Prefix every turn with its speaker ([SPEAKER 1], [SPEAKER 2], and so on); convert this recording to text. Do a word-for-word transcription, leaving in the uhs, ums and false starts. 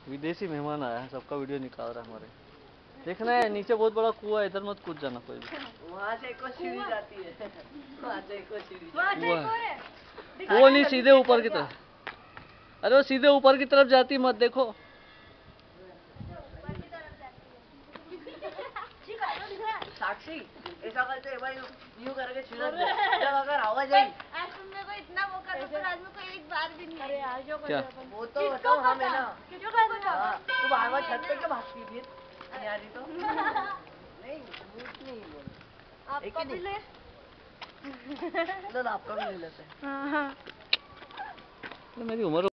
[SPEAKER 1] विदेशी मेहमान आया है, सबका वीडियो निकाल रहा है हमारे। देखना है नीचे बहुत बड़ा कुआं है, इधर मत कूद जाना कोई भी।
[SPEAKER 2] वहाँ से एक और सीढ़ी जाती है, वहाँ से एक और सीढ़ी।
[SPEAKER 1] वो नहीं, सीधे ऊपर की तरफ। अरे वो सीधे ऊपर की तरफ जाती, मत देखो।
[SPEAKER 2] साक्षी ऐसा करते भाई, यूं करके छिड़क दे, जब अगर आवाज आई।
[SPEAKER 3] आज तुमने को इतना मौका तो पर आज में कोई एक बार भी नहीं। अरे आज जो
[SPEAKER 1] क्या?
[SPEAKER 2] वो तो बताओ हम है ना।
[SPEAKER 3] क्यों कर रहा
[SPEAKER 2] हाँ, तू बार बार छत पे क्यों भागती फिर? नहीं आ रही तो? नहीं, झूठ नहीं बोल।
[SPEAKER 3] आपका भी ले।
[SPEAKER 2] चलो आपका भी ले लेते हैं।
[SPEAKER 1] मेरी उम्र